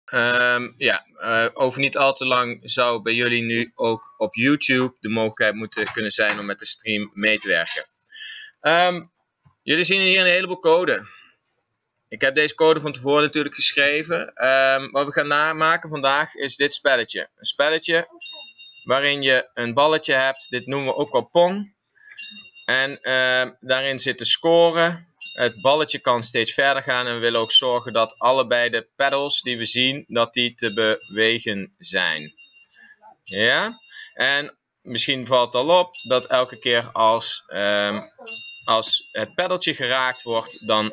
Over niet al te lang zou bij jullie nu ook op YouTube de mogelijkheid moeten kunnen zijn om met de stream mee te werken. Jullie zien hier een heleboel code. Ik heb deze code van tevoren natuurlijk geschreven. Wat we gaan maken vandaag is dit spelletje. Een spelletje waarin je een balletje hebt. Dit noemen we ook wel Pong. En daarin zit de score. Het balletje kan steeds verder gaan. En we willen ook zorgen dat allebei de pedals die we zien, dat die te bewegen zijn. Ja? En misschien valt het al op dat elke keer als het peddeltje geraakt wordt, dan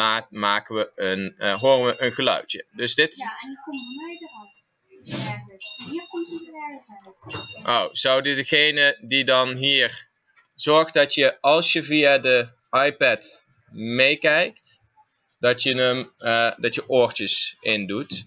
horen we een geluidje. Dus dit... Ja, en die komt nooit eraf. Hier komt hij ergens uit. Oh, zou degene die dan hier zorgt dat je, als je via de iPad meekijkt, dat je oortjes in doet,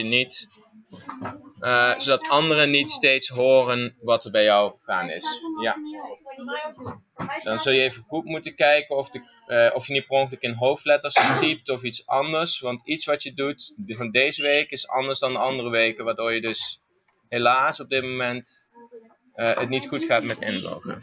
zodat anderen niet steeds horen wat er bij jou gaan is. Ja. Dan zul je even goed moeten kijken of je niet per ongeluk in hoofdletters typt of iets anders. Want iets wat je doet van deze week is anders dan de andere weken. Waardoor je dus helaas op dit moment het niet goed gaat met inloggen.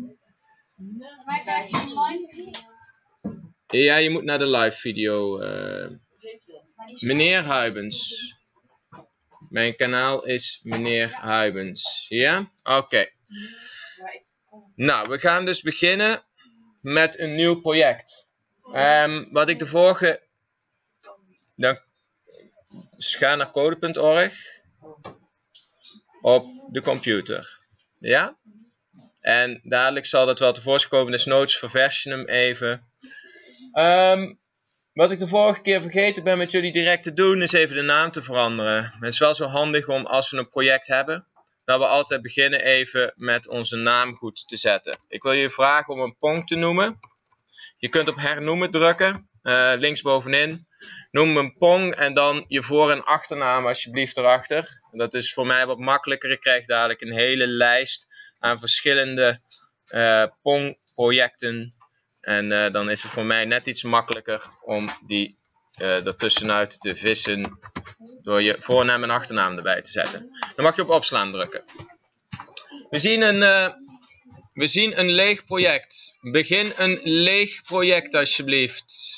Ja, je moet naar de live video. Meneer Huibens. Mijn kanaal is meneer Huibens. Ja? Oké. Nou, we gaan dus beginnen met een nieuw project. Wat ik de vorige... Dus ga naar code.org op de computer. Ja? En dadelijk zal dat wel tevoorschijn komen. Dus noods verversen hem even. Wat ik de vorige keer vergeten ben met jullie direct te doen, is even de naam te veranderen. Het is wel zo handig om, als we een project hebben, dat we altijd beginnen even met onze naam goed te zetten. Ik wil je vragen om een Pong te noemen. Je kunt op hernoemen drukken, linksbovenin. Noem een Pong en dan je voor- en achternaam alsjeblieft erachter. Dat is voor mij wat makkelijker. Ik krijg dadelijk een hele lijst aan verschillende Pong-projecten. En dan is het voor mij net iets makkelijker om die ertussenuit te vissen door je voornaam en achternaam erbij te zetten. Dan mag je op opslaan drukken. We zien een leeg project. Begin een leeg project alsjeblieft.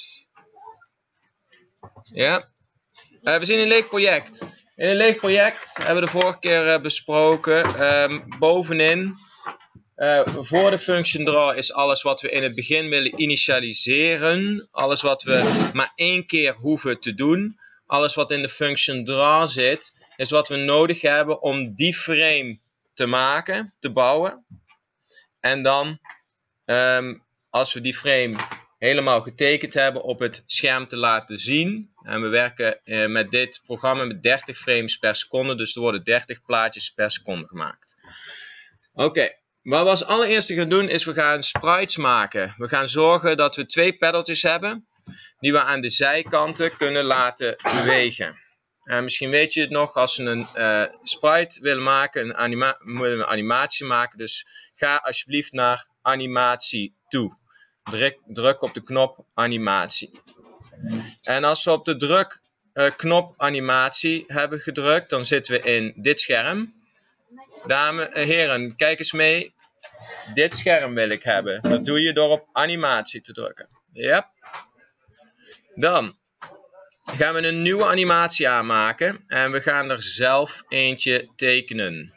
Ja. We zien een leeg project. In een leeg project hebben we de vorige keer besproken. Bovenin. Voor de function draw is alles wat we in het begin willen initialiseren. Alles wat we maar één keer hoeven te doen. Alles wat in de function draw zit, is wat we nodig hebben om die frame te maken, te bouwen. En dan, als we die frame helemaal getekend hebben, op het scherm te laten zien. En we werken met dit programma met 30 frames per seconde. Dus er worden 30 plaatjes per seconde gemaakt. Oké. Wat we als allereerste gaan doen is we gaan sprites maken. We gaan zorgen dat we 2 peddeltjes hebben die we aan de zijkanten kunnen laten bewegen. Misschien weet je het nog, als we een sprite willen maken, willen we een animatie maken. Dus ga alsjeblieft naar animatie toe. Druk op de knop animatie. En als we op de knop animatie hebben gedrukt, dan zitten we in dit scherm. Dames en heren, kijk eens mee. Dit scherm wil ik hebben. Dat doe je door op animatie te drukken. Ja. Dan gaan we een nieuwe animatie aanmaken. En we gaan er zelf eentje tekenen.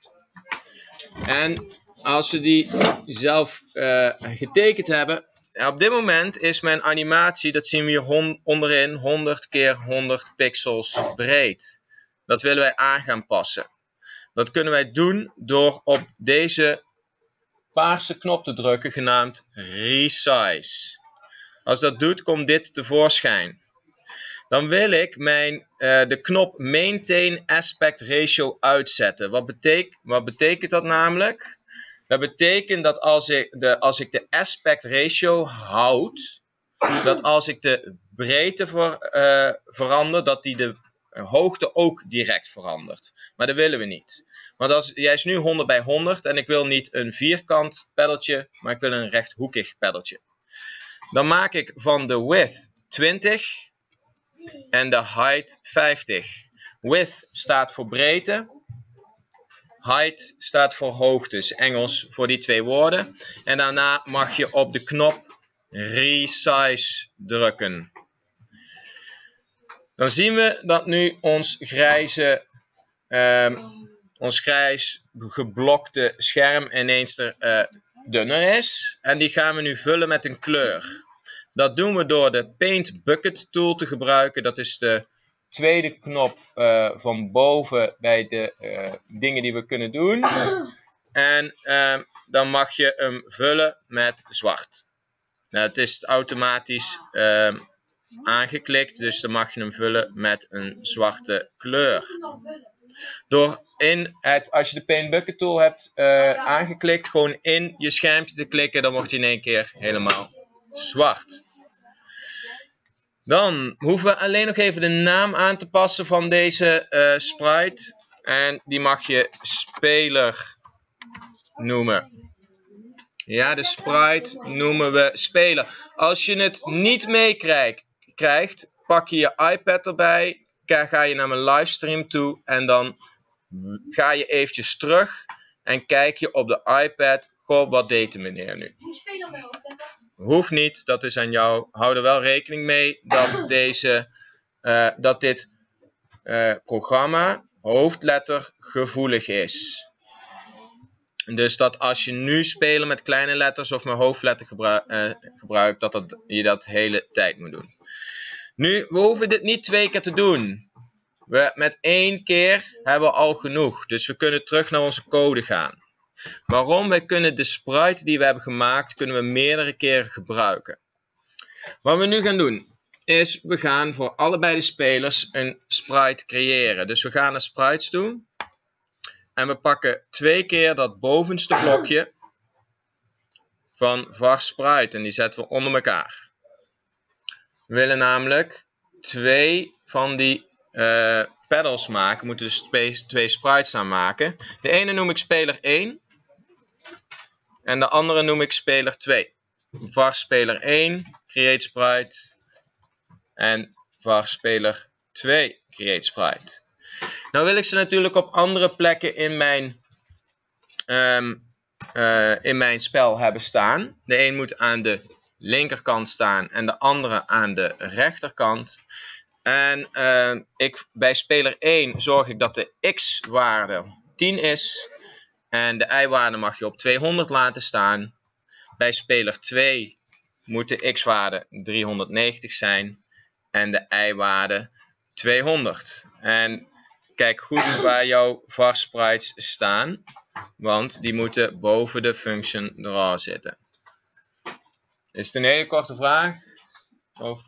En als we die zelf getekend hebben. Op dit moment is mijn animatie, dat zien we hier onderin, 100 keer 100 pixels breed. Dat willen wij aan gaan passen. Dat kunnen wij doen door op deze paarse knop te drukken, genaamd Resize. Als dat doet, komt dit tevoorschijn. Dan wil ik de knop Maintain Aspect Ratio uitzetten. Wat betekent dat namelijk? Dat betekent dat als ik de aspect ratio houd, dat als ik de breedte verander, dat die de hoogte ook direct verandert. Maar dat willen we niet. Want jij is nu 100 bij 100 en ik wil niet een vierkant peddeltje, maar ik wil een rechthoekig peddeltje. Dan maak ik van de width 20 en de height 50. Width staat voor breedte. Height staat voor hoogte, is Engels voor die twee woorden. En daarna mag je op de knop Resize drukken. Dan zien we dat nu ons grijs geblokte scherm ineens dunner is. En die gaan we nu vullen met een kleur. Dat doen we door de Paint Bucket tool te gebruiken. Dat is de tweede knop van boven bij de dingen die we kunnen doen. En dan mag je hem vullen met zwart. Nou, het is automatisch aangeklikt, dus dan mag je hem vullen met een zwarte kleur. Als je de Paint Bucket tool hebt aangeklikt, gewoon in je schermpje te klikken, dan wordt hij in één keer helemaal zwart. Dan hoeven we alleen nog even de naam aan te passen van deze sprite. En die mag je speler noemen. Ja, de sprite noemen we speler. Als je het niet meekrijgt, pak je je iPad erbij. Ga je naar mijn livestream toe. En dan ga je eventjes terug. En kijk je op de iPad. Goh, wat deed de meneer nu? Hoeft niet, dat is aan jou. Hou er wel rekening mee dat dit programma hoofdlettergevoelig is. Dus dat als je nu spelen met kleine letters of met hoofdletter gebruikt, dat je dat de hele tijd moet doen. Nu, we hoeven dit niet 2 keer te doen. Met 1 keer hebben we al genoeg. Dus we kunnen terug naar onze code gaan. Waarom? Wij kunnen de sprite die we hebben gemaakt, kunnen we meerdere keren gebruiken. Wat we nu gaan doen, is we gaan voor allebei de spelers een sprite creëren. Dus we gaan naar sprites toe. En we pakken 2 keer dat bovenste blokje van var sprite. En die zetten we onder elkaar. We willen namelijk 2 van die pedals maken. We moeten dus 2 sprites aanmaken. De ene noem ik speler 1. En de andere noem ik speler 2. Var speler 1, create sprite. En var speler 2, create sprite. Nou wil ik ze natuurlijk op andere plekken in mijn spel hebben staan. De een moet aan de linkerkant staan en de andere aan de rechterkant. En bij speler 1 zorg ik dat de x-waarde 10 is. En de y-waarde mag je op 200 laten staan. Bij speler 2 moet de x-waarde 390 zijn. En de y-waarde 200. En kijk goed waar jouw var sprites staan. Want die moeten boven de function draw zitten. Is het een hele korte vraag? Of?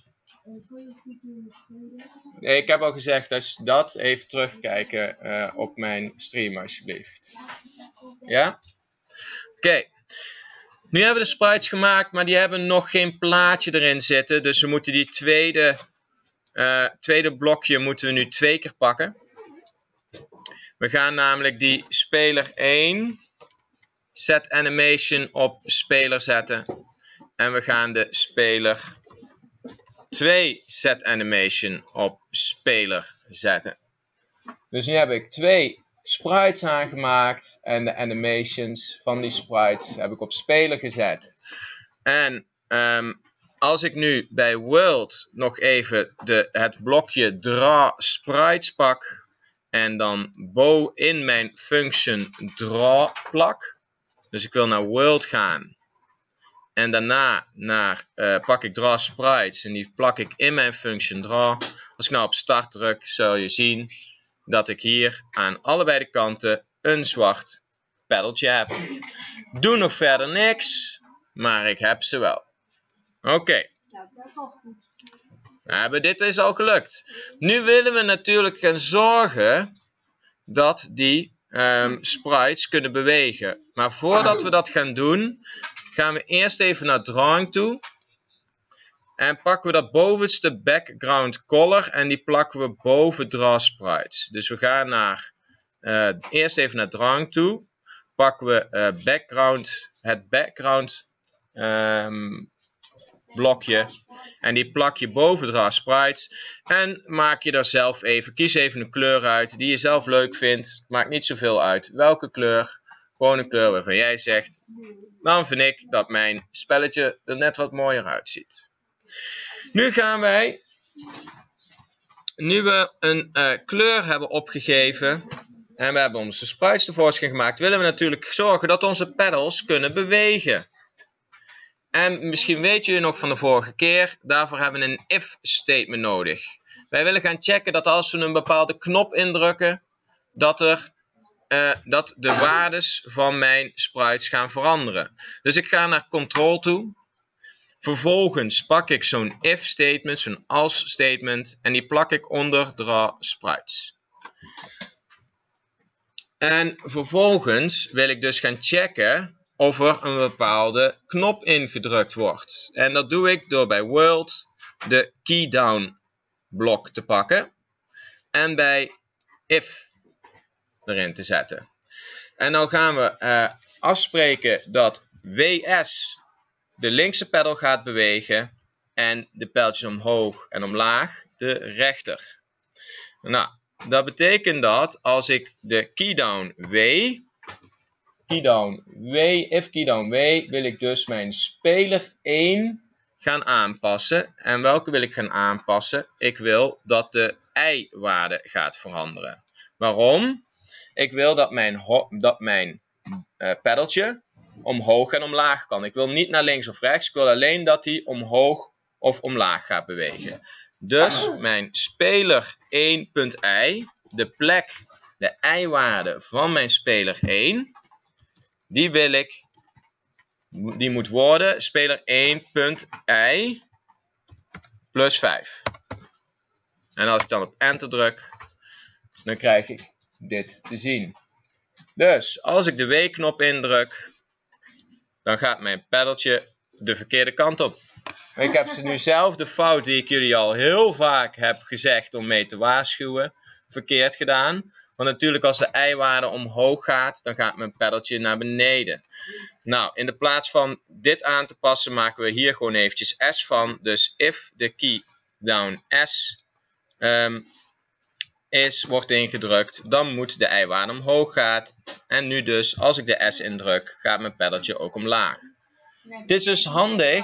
Ik heb al gezegd, dus dat even terugkijken op mijn stream alsjeblieft. Ja? Oké. Nu hebben we de sprites gemaakt, maar die hebben nog geen plaatje erin zitten. Dus we moeten die tweede blokje moeten we nu 2 keer pakken. We gaan namelijk die speler 1 set animation op speler zetten. En we gaan de speler 2 set animation op speler zetten. Dus nu heb ik 2 sprites aangemaakt. En de animations van die sprites heb ik op speler gezet. En als ik nu bij world nog even het blokje draw sprites pak. En dan in mijn function draw plak. Dus ik wil naar world gaan. En daarna pak ik draw sprites. En die plak ik in mijn function draw. Als ik nou op start druk, zul je zien dat ik hier aan allebei de kanten een zwart peddeltje heb. Doe nog verder niks. Maar ik heb ze wel. Oké. Nou, dat is al goed. Dit is al gelukt. Nu willen we natuurlijk gaan zorgen dat die sprites kunnen bewegen. Maar voordat we dat gaan doen, gaan we eerst even naar drawing toe. En pakken we dat bovenste background color en die plakken we boven draw sprites. Dus we gaan eerst even naar drawing toe. Pakken we het background blokje. En die plak je boven Draw Sprites. En maak je er zelf even, kies even een kleur uit die je zelf leuk vindt. Maakt niet zoveel uit welke kleur. Gewoon een kleur waarvan jij zegt, dan vind ik dat mijn spelletje er net wat mooier uitziet. Nu gaan wij, nu we een kleur hebben opgegeven en we hebben onze sprites tevoorschijn gemaakt, willen we natuurlijk zorgen dat onze pedals kunnen bewegen. En misschien weet je nog van de vorige keer, daarvoor hebben we een if statement nodig. Wij willen gaan checken dat als we een bepaalde knop indrukken, dat de waardes van mijn sprites gaan veranderen. Dus ik ga naar control toe. Vervolgens pak ik zo'n if statement, zo'n als statement, en die plak ik onder draw sprites. En vervolgens wil ik dus gaan checken of er een bepaalde knop ingedrukt wordt. En dat doe ik door bij world de keydown blok te pakken en bij if erin te zetten. En nou gaan we afspreken dat WS de linkse pedal gaat bewegen en de pijltjes omhoog en omlaag de rechter. Nou, dat betekent dat als ik de keydown W, if keydown W, wil ik dus mijn speler 1 gaan aanpassen. En welke wil ik gaan aanpassen? Ik wil dat de I-waarde gaat veranderen. Waarom? Ik wil dat mijn pedaltje omhoog en omlaag kan. Ik wil niet naar links of rechts. Ik wil alleen dat hij omhoog of omlaag gaat bewegen. Dus mijn speler 1.i, de plek, de i-waarde van mijn speler 1, die moet worden speler 1.i plus 5. En als ik dan op enter druk, dan krijg ik dit te zien. Dus als ik de W-knop indruk, dan gaat mijn pedaltje de verkeerde kant op. Ik heb nu zelf de fout die ik jullie al heel vaak heb gezegd om mee te waarschuwen, verkeerd gedaan. Want natuurlijk als de i-waarde omhoog gaat, dan gaat mijn pedaltje naar beneden. Nou, in de plaats van dit aan te passen, maken we hier gewoon eventjes S van. Dus if de key down S wordt ingedrukt, dan moet de i-waarde omhoog gaan. En nu dus, als ik de S indruk, gaat mijn pedaltje ook omlaag. Dit is dus handig.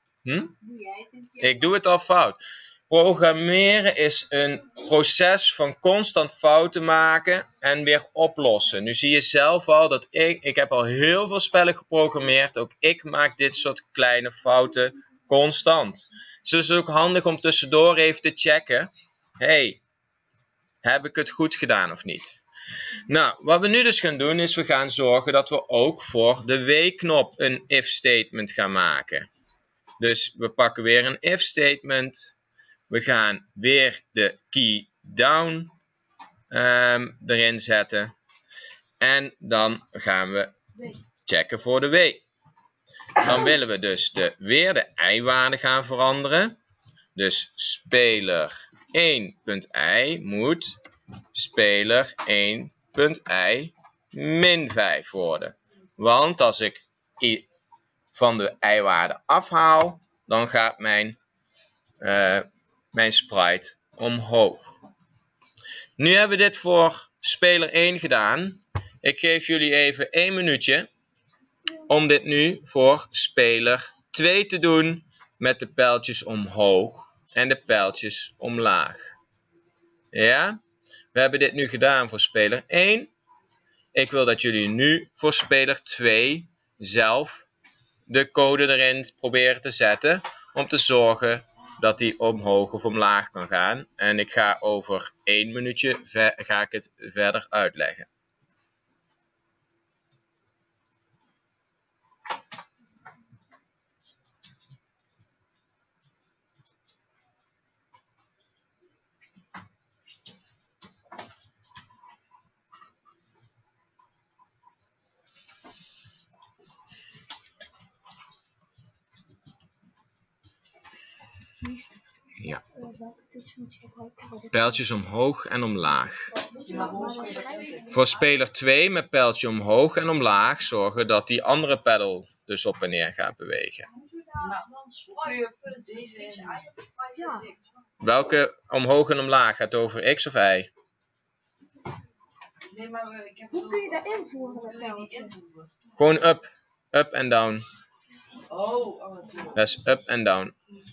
Ik doe het al fout. Programmeren is een proces van constant fouten maken en weer oplossen. Nu zie je zelf al dat ik heb al heel veel spellen geprogrammeerd. Ook ik maak dit soort kleine fouten constant. Het is dus ook handig om tussendoor even te checken. Hey, heb ik het goed gedaan of niet? Nou, wat we nu dus gaan doen is we gaan zorgen dat we ook voor de W-knop een if statement gaan maken. Dus we pakken weer een if statement. We gaan weer de key down erin zetten. En dan gaan we checken voor de W. Dan willen we dus weer de i-waarde gaan veranderen. Dus speler 1.i moet speler 1.i min 5 worden. Want als ik van de i-waarde afhaal, dan gaat mijn sprite omhoog. Nu hebben we dit voor speler 1 gedaan. Ik geef jullie even 1 minuutje om dit nu voor speler 2 te doen met de pijltjes omhoog en de pijltjes omlaag. Ja? We hebben dit nu gedaan voor speler 1. Ik wil dat jullie nu voor speler 2 zelf de code erin proberen te zetten om te zorgen dat die omhoog of omlaag kan gaan. En ik ga over 1 minuutje ga ik het verder uitleggen. Ja. Pijltjes omhoog en omlaag. Voor speler 2 met pijltje omhoog en omlaag zorgen dat die andere pedal dus op en neer gaat bewegen. Ja. Welke omhoog en omlaag? Gaat het over x of y? Hoe kun je dat invoeren, dat veldje? Gewoon up. Up en down. Dat is up en down.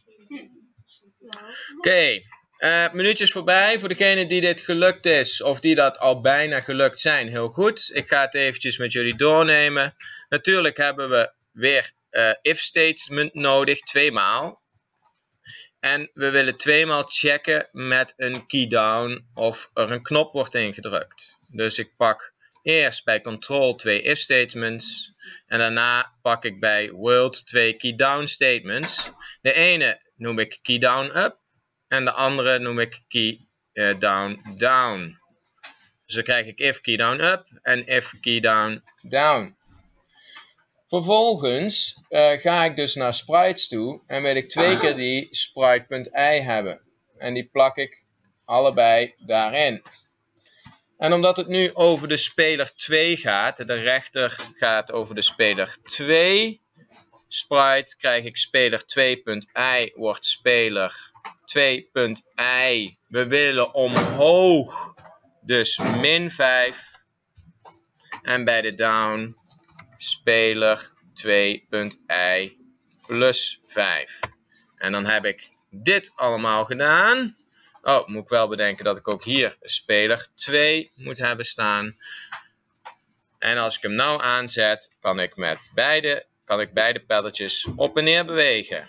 Oké. Minuutjes voorbij. Voor degene die dit gelukt is. Of die dat al bijna gelukt zijn. Heel goed. Ik ga het eventjes met jullie doornemen. Natuurlijk hebben we weer if statement nodig. 2 maal. En we willen 2 maal checken met een key down of er een knop wordt ingedrukt. Dus ik pak eerst bij control 2 if statements. En daarna pak ik bij world 2 key down statements. De ene noem ik key down up. En de andere noem ik key down down. Dus dan krijg ik if key down up en if key down down. Vervolgens ga ik dus naar sprites toe en wil ik 2 keer die sprite.i hebben. En die plak ik allebei daarin. En omdat het nu over de speler 2 gaat, de rechter gaat over de speler 2 sprite, krijg ik speler 2.i wordt speler 2.i. We willen omhoog, dus min 5. En bij de down speler 2.i plus 5. En dan heb ik dit allemaal gedaan. Oh, moet ik wel bedenken dat ik ook hier speler 2 moet hebben staan. En als ik hem nou aanzet, kan ik beide peddeltjes op en neer bewegen.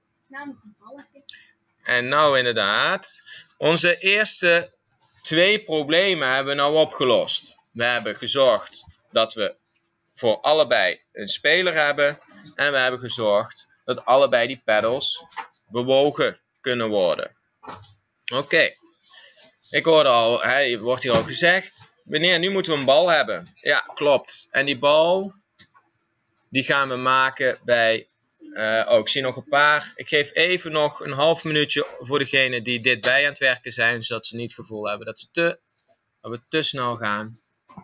En nou inderdaad, onze eerste 2 problemen hebben we nou opgelost. We hebben gezorgd dat we voor allebei een speler hebben. En we hebben gezorgd dat allebei die pedals bewogen kunnen worden. Oké. Ik hoorde al, wordt hier al gezegd. Meneer, nu moeten we een bal hebben. Ja, klopt. En die bal, die gaan we maken bij... ik zie nog een paar. Ik geef even nog een half minuutje voor degene die dit bij aan het werken zijn. Zodat ze niet het gevoel hebben dat we te snel gaan.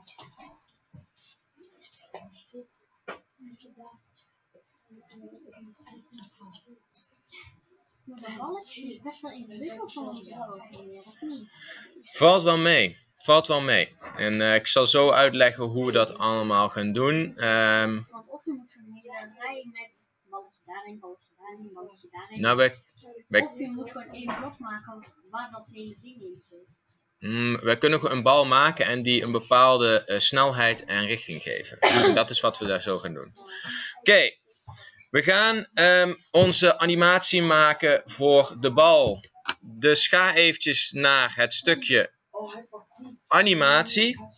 Maar dat balletje is best wel ingewikkeld van ons bewogen, of niet? Valt wel mee. Valt wel mee. En ik zal zo uitleggen hoe we dat allemaal gaan doen. Want of je moet zo'n hele rij met balletje daarin, balletje daarin, balletje daarin. Nou, Of je moet gewoon 1 blok maken waar dat hele ding in zit. We kunnen een bal maken en die een bepaalde snelheid en richting geven. En dat is wat we daar zo gaan doen. Oké. We gaan onze animatie maken voor de bal. Dus ga eventjes naar het stukje animatie.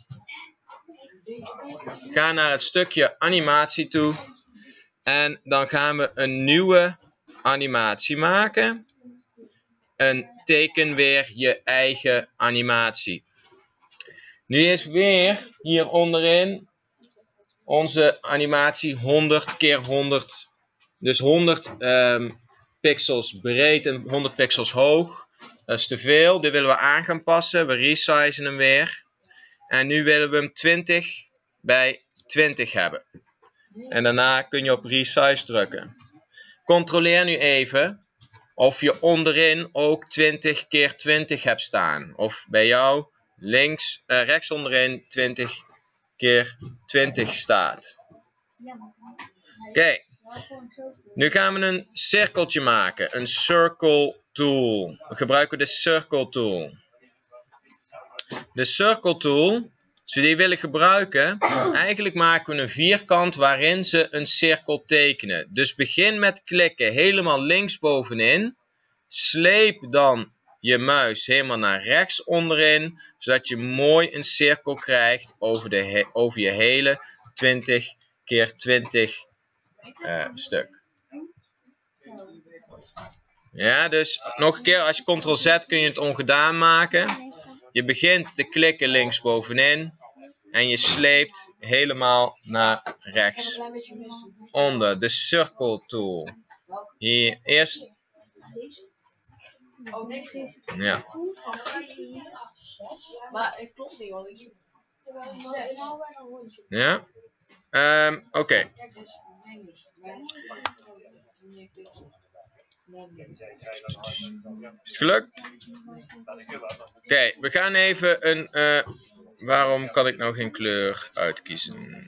Ga naar het stukje animatie toe. En dan gaan we een nieuwe animatie maken. En teken weer je eigen animatie. Nu is weer hier onderin onze animatie 100 keer 100. Dus 100 pixels breed en 100 pixels hoog. Dat is te veel. Dit willen we aan gaan passen. We resizen hem weer. En nu willen we hem 20 bij 20 hebben. En daarna kun je op resize drukken. Controleer nu even of je onderin ook 20 keer 20 hebt staan. Of bij jou rechts onderin 20 keer 20 staat. Oké. Nu gaan we een cirkeltje maken. Een circle tool. We gebruiken de circle tool. De circle tool, als we die willen gebruiken, eigenlijk maken we een vierkant waarin ze een cirkel tekenen. Dus begin met klikken helemaal linksbovenin. Sleep dan je muis helemaal naar rechts onderin, zodat je mooi een cirkel krijgt over je hele 20 keer 20 stuk. Ja, dus nog een keer, als je Ctrl-Z kun je het ongedaan maken. Je begint te klikken linksbovenin en je sleept helemaal naar rechts onder. De circle tool. Hier eerst. Ja. Maar het klopt niet, want ik... Ja. Oké. Is het gelukt? Oké, we gaan even een... waarom kan ik nou geen kleur uitkiezen?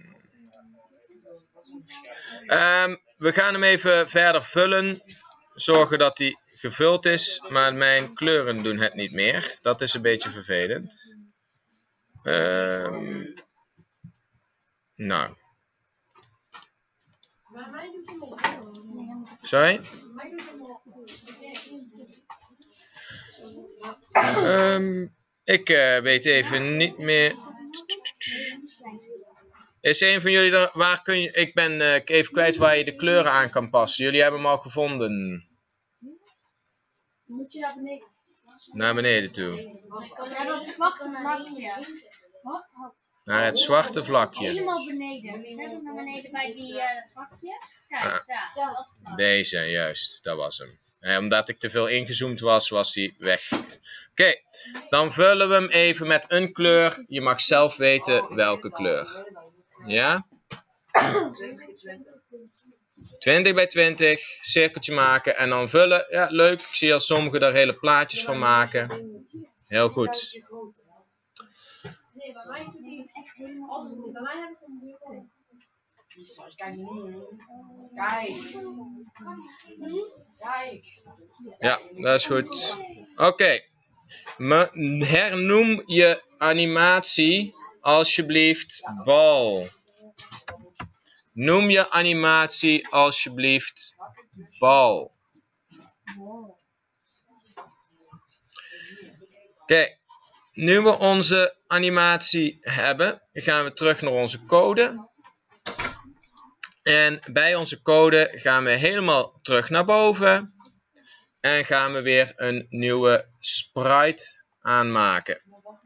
We gaan hem even verder vullen. Zorgen dat hij gevuld is. Maar mijn kleuren doen het niet meer. Dat is een beetje vervelend. Nou. Sorry? Ik weet even niet meer. Is een van jullie er? Waar kun je? Ik ben even kwijt waar je de kleuren aan kan passen. Jullie hebben hem al gevonden. Moet je naar beneden? Naar beneden toe. Ja, dat zwarte vlakje. Naar het zwarte vlakje. Helemaal beneden. Verder naar beneden bij die vlakjes. Kijk, daar. Deze, juist. Dat was hem. Omdat ik te veel ingezoomd was, was hij weg. Oké, dan vullen we hem even met een kleur. Je mag zelf weten welke kleur. Ja? 20 bij 20, cirkeltje maken en dan vullen. Ja, leuk. Ik zie al sommigen daar hele plaatjes van maken. Heel goed. Nee, bij mij is het echt helemaal. Bij mij heb ik een Kijk. Ja, dat is goed. Oké. Hernoem je animatie alsjeblieft bal. Noem je animatie alsjeblieft bal. Oké. Nu we onze animatie hebben, gaan we terug naar onze code. En bij onze code gaan we helemaal terug naar boven. En gaan we weer een nieuwe sprite aanmaken.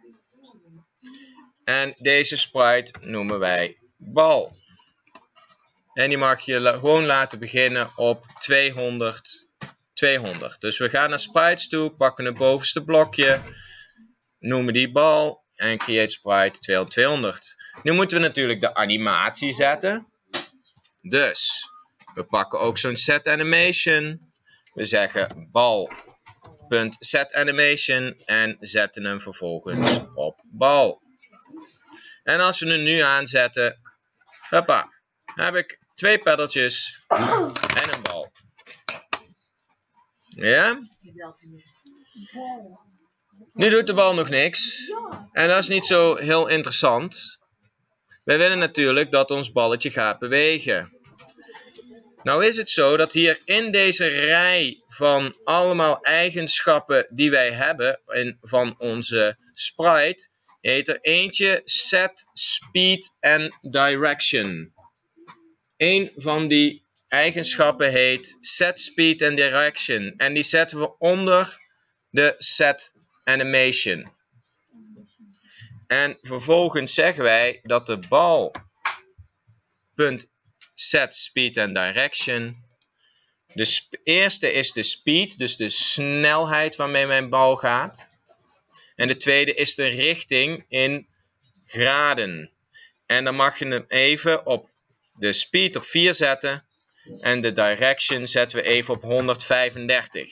En deze sprite noemen wij bal. En die mag je gewoon laten beginnen op 200. 200. Dus we gaan naar sprites toe, pakken het bovenste blokje, noemen die bal en create sprite 200. Nu moeten we natuurlijk de animatie zetten. Dus we pakken ook zo'n set animation. We zeggen bal.setAnimation en zetten hem vervolgens op bal. En als we hem nu aanzetten, hoppa, heb ik 2 peddeltjes en een bal. Ja? Nu doet de bal nog niks. En dat is niet zo heel interessant. Wij willen natuurlijk dat ons balletje gaat bewegen. Nou is het zo dat hier in deze rij van allemaal eigenschappen die wij hebben van onze sprite, heet er eentje set, speed en direction. Eén van die eigenschappen heet set, speed en direction. En die zetten we onder de set animation. En vervolgens zeggen wij dat de bal set, speed en direction. De eerste is de speed, dus de snelheid waarmee mijn bal gaat. En de tweede is de richting in graden. En dan mag je hem even op de speed op 4 zetten. En de direction zetten we even op 135.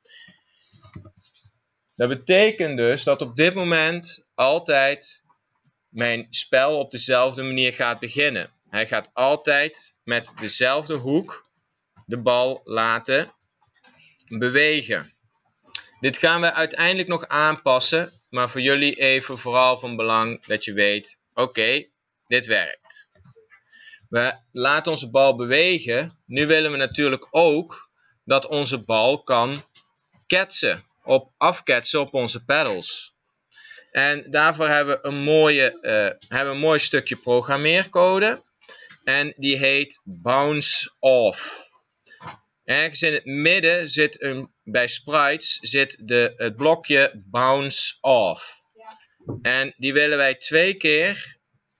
Dat betekent dus dat op dit moment altijd mijn spel op dezelfde manier gaat beginnen. Hij gaat altijd met dezelfde hoek de bal laten bewegen. Dit gaan we uiteindelijk nog aanpassen, maar voor jullie even vooral van belang dat je weet, oké, dit werkt. We laten onze bal bewegen. Nu willen we natuurlijk ook dat onze bal kan afketsen op onze pedals. En daarvoor hebben we een mooi stukje programmeercode. En die heet bounce off. Ergens in het midden zit bij sprites zit het blokje bounce off. En die willen wij 2 keer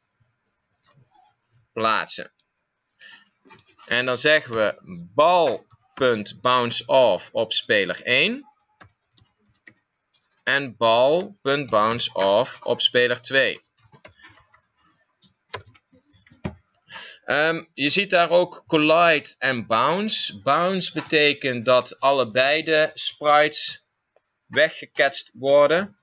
plaatsen. En dan zeggen we bal.bounce off op speler 1. En bal.bounce off op speler 2. Je ziet daar ook collide en bounce. Bounce betekent dat allebei de sprites weggeketst worden.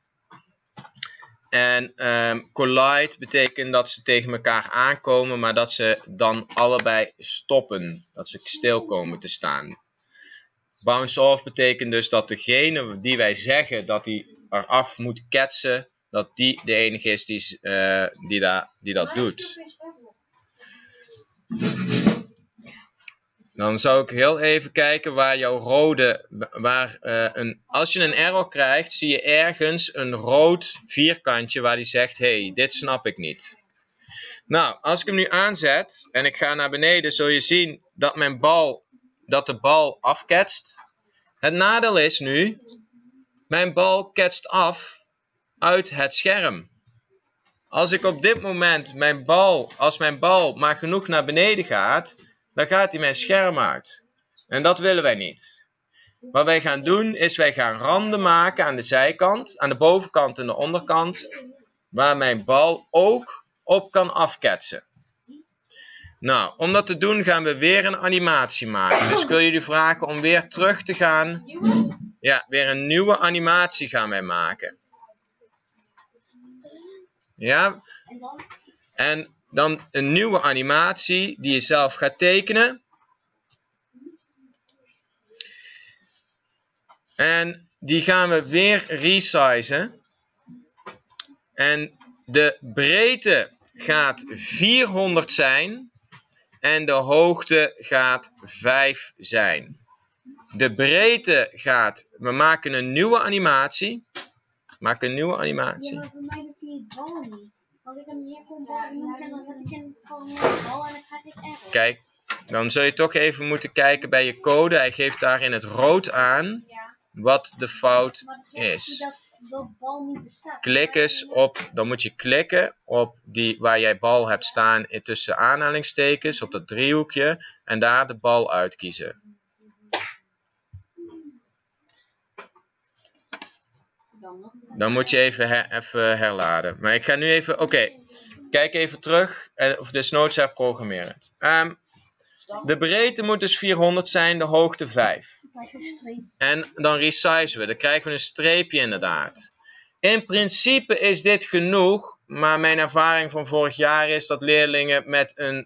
En collide betekent dat ze tegen elkaar aankomen, maar dat ze dan allebei stoppen. Dat ze stil komen te staan. Bounce off betekent dus dat degene die wij zeggen dat die eraf moet ketsen, dat die de enige is die dat doet. Dan zou ik heel even kijken waar jouw rode, als je een error krijgt, zie je ergens een rood vierkantje waar die zegt, hey, dit snap ik niet. Nou, als ik hem nu aanzet en ik ga naar beneden, zul je zien dat de bal afketst. Het nadeel is nu, mijn bal ketst af uit het scherm. Als ik op dit moment als mijn bal maar genoeg naar beneden gaat, dan gaat hij mijn scherm uit. En dat willen wij niet. Wat wij gaan doen is wij gaan randen maken aan de zijkant, aan de bovenkant en de onderkant, waar mijn bal ook op kan afketsen. Nou, om dat te doen gaan we weer een animatie maken. Dus ik wil jullie vragen om weer terug te gaan. Ja, weer een nieuwe animatie gaan wij maken. Ja, en dan een nieuwe animatie die je zelf gaat tekenen. En die gaan we weer resizen. En de breedte gaat 400 zijn. En de hoogte gaat 5 zijn. De breedte gaat... We maken een nieuwe animatie. Maak een nieuwe animatie. Ja, maar voor mij doet hij het bal niet. Als ik hem hier kom en dan zet ik hem gewoon neer de bal en dan krijg ik error. Kijk, dan zul je toch even moeten kijken bij je code. Hij geeft daar in het rood aan wat de fout is. Dat de bal niet bestaat. Klik eens op, dan moet je klikken op die waar jij bal hebt staan tussen aanhalingstekens, op dat driehoekje. En daar de bal uitkiezen. Dan moet je even herladen. Maar ik ga nu even, oké. Kijk even terug, of desnoods herprogrammeren. De breedte moet dus 400 zijn, de hoogte 5. En dan resizen we, dan krijgen we een streepje inderdaad. In principe is dit genoeg, maar mijn ervaring van vorig jaar is dat leerlingen met een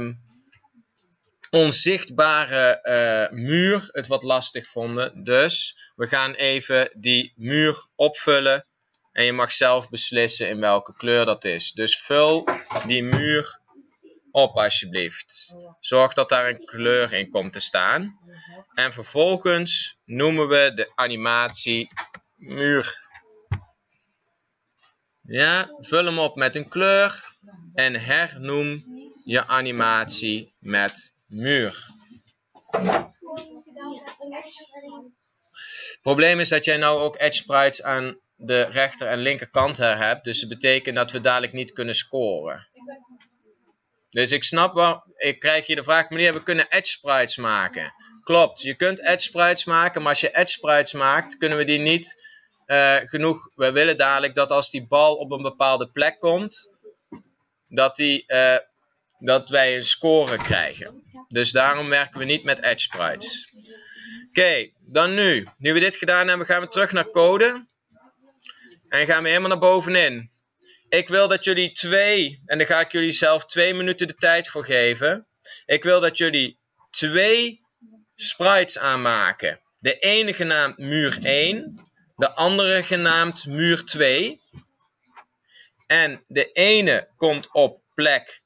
onzichtbare muur het wat lastig vonden. Dus we gaan even die muur opvullen en je mag zelf beslissen in welke kleur dat is. Dus vul die muur op alsjeblieft. Zorg dat daar een kleur in komt te staan. En vervolgens noemen we de animatie muur. Ja, vul hem op met een kleur en hernoem je animatie met muur. Het probleem is dat jij nou ook edge sprites aan de rechter en linkerkant hebt. Dus dat betekent dat we dadelijk niet kunnen scoren. Dus ik snap wel, ik krijg hier de vraag, meneer, we kunnen edge sprites maken. Klopt, je kunt edge sprites maken, maar als je edge sprites maakt, kunnen we die niet genoeg. We willen dadelijk dat als die bal op een bepaalde plek komt, dat wij een score krijgen. Dus daarom werken we niet met edge sprites. Oké, dan nu. Nu we dit gedaan hebben, gaan we terug naar code. En gaan we helemaal naar bovenin. Ik wil dat jullie en daar ga ik jullie zelf 2 minuten de tijd voor geven. Ik wil dat jullie 2 sprites aanmaken. De ene genaamd muur 1, de andere genaamd muur 2. En de ene komt op plek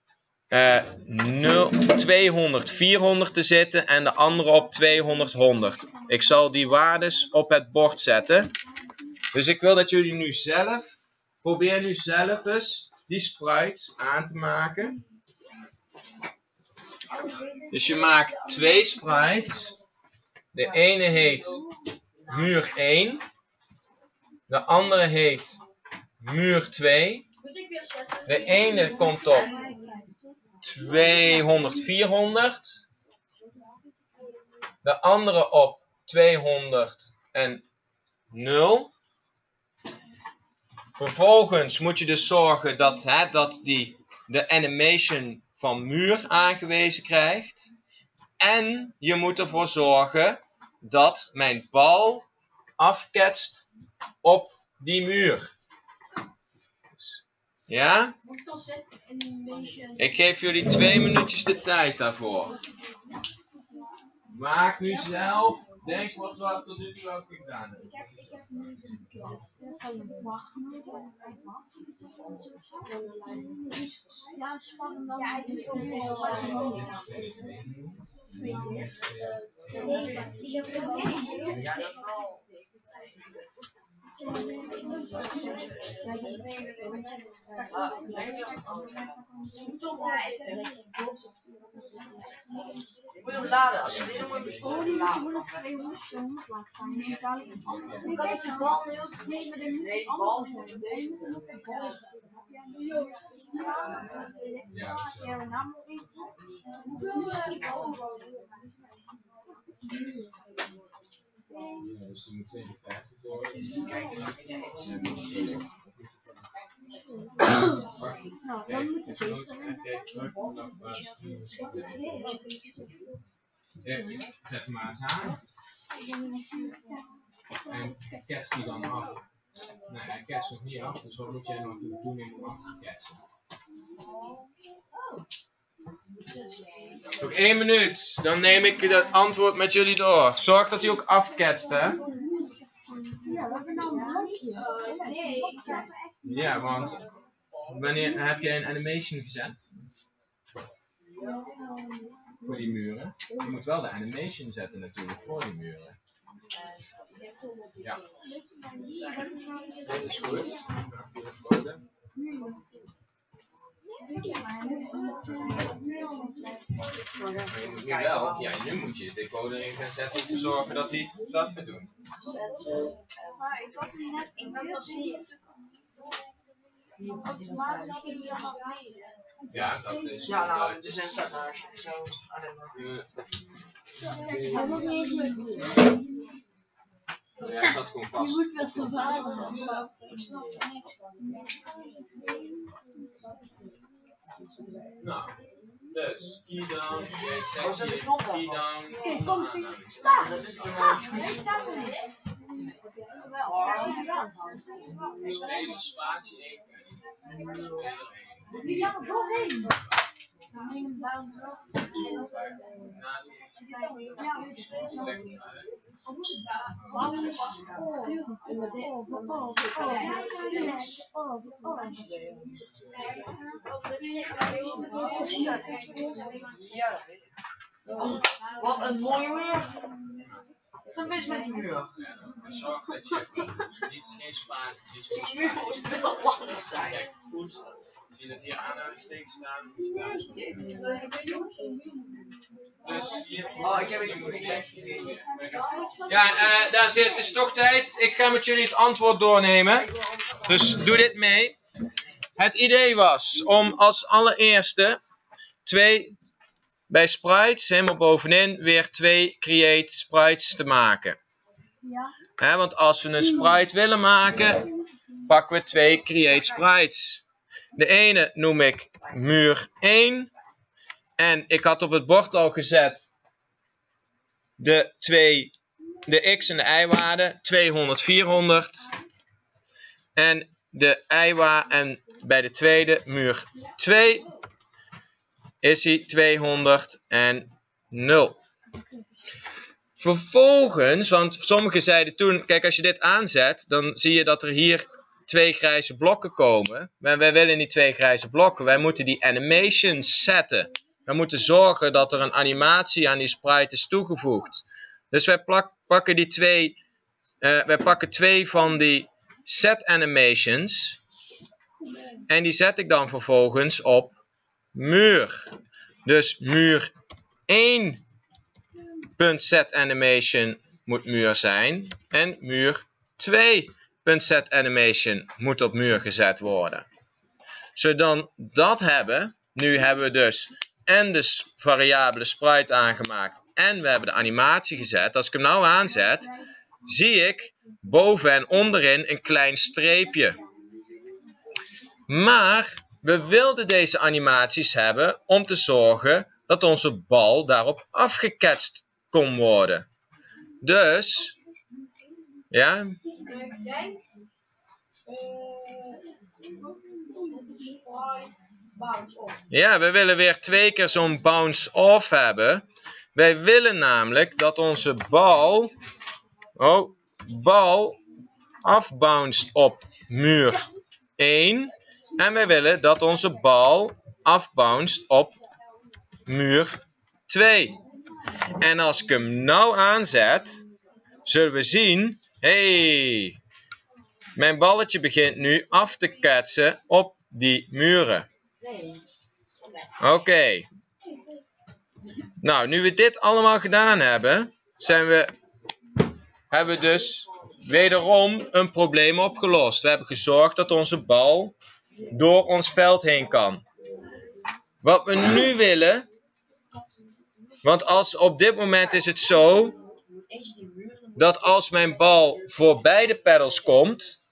200, 400 te zitten en de andere op 200, 100. Ik zal die waardes op het bord zetten. Dus ik wil dat jullie nu zelf, probeer nu zelf eens die sprites aan te maken. Dus je maakt 2 sprites. De ene heet muur 1. De andere heet muur 2. De ene komt op 200, 400. De andere op 200 en 0. Vervolgens moet je dus zorgen dat de animation van muur aangewezen krijgt. En je moet ervoor zorgen dat mijn bal afketst op die muur. Ja? Ik geef jullie 2 minuutjes de tijd daarvoor. Maak nu zelf. Denk wat we tot nu toe ook gedaan hebben. Ik heb nu wacht. Ja, spannend dan. Ja, Ik moet hem laden. Als je dit moet je bestoren laden. Kijk, de bal nu ook niet met een Nee, de bal is niet. Dus je moet 52 voor. Nou, dan moet je Zet hem maar eens aan. En kerst die dan af. Nee, hij kerst nog niet af, dus wat moet jij nog doen om af te kersten? Nog 1 minuut, dan neem ik het antwoord met jullie door. Zorg dat hij ook afketst, hè? Ja, we hebben nou een blokje. Nee, ik zeg echt. Ja, want wanneer heb jij een animation gezet? Voor die muren. Je moet wel de animation zetten natuurlijk voor die muren. Ja. Dat is goed. Nu moet je de code erin gaan zetten om te zorgen dat hij dat gaat doen. Maar ik had hem net in beeld zien. Automatisch ging hij allemaal rijden. Ja, dat is. Ja, nou, de zin staat daar. Zo. Hij wordt niet eens meer goed. Ja, hij zat gewoon vast. Je moet wel verbazen. Nou, dus key down, Waar zit de knop dan? key down. Kijk, kom, sta. Dat is Staat er niet. Hele spatie 1. Die gaan er doorheen. Wat een mooie muur. Wat een mis met die muur. Zorg dat je geen spatie, Die muur moet wel langer zijn. Kijk, goed. Zie je dat hier aanhalingstekens staan? Dus hier. Oh, ik heb het niet. Ja, daar zit. Het is toch tijd. Ik ga met jullie het antwoord doornemen. Dus doe dit mee. Het idee was om als allereerste bij sprites, helemaal bovenin, weer 2 create sprites te maken. Ja. Want als we een sprite willen maken, pakken we 2 create sprites. De ene noem ik muur 1. En ik had op het bord al gezet de x en de y-waarde, 200, 400. En de y-waarde, en bij de tweede, muur 2, is die 200 en 0. Vervolgens, want sommigen zeiden toen, kijk, als je dit aanzet, dan zie je dat er hier 2 grijze blokken komen. Maar wij willen niet 2 grijze blokken, wij moeten die animations zetten. We moeten zorgen dat er een animatie aan die sprite is toegevoegd. Dus wij pakken pakken 2 van die set animations. En die zet ik dan vervolgens op muur. Dus muur 1 .set animation moet muur zijn. En muur 2 .set animation moet op muur gezet worden. Zodat we dat hebben. Nu hebben we dus en de variabele sprite aangemaakt. En we hebben de animatie gezet. Als ik hem nou aanzet, zie ik boven en onderin een klein streepje. Maar we wilden deze animaties hebben om te zorgen dat onze bal daarop afgeketst kon worden. Dus, ja, ja, we willen weer 2 keer zo'n bounce off hebben. Wij willen namelijk dat onze bal afbounced op muur 1. En wij willen dat onze bal afbounced op muur 2. En als ik hem nou aanzet, zullen we zien, hey, mijn balletje begint nu af te ketsen op die muren. Oké. Nou, nu we dit allemaal gedaan hebben, hebben we dus wederom een probleem opgelost. We hebben gezorgd dat onze bal door ons veld heen kan. Wat we nu willen, want op dit moment is het zo, dat als mijn bal voorbij de pedals komt,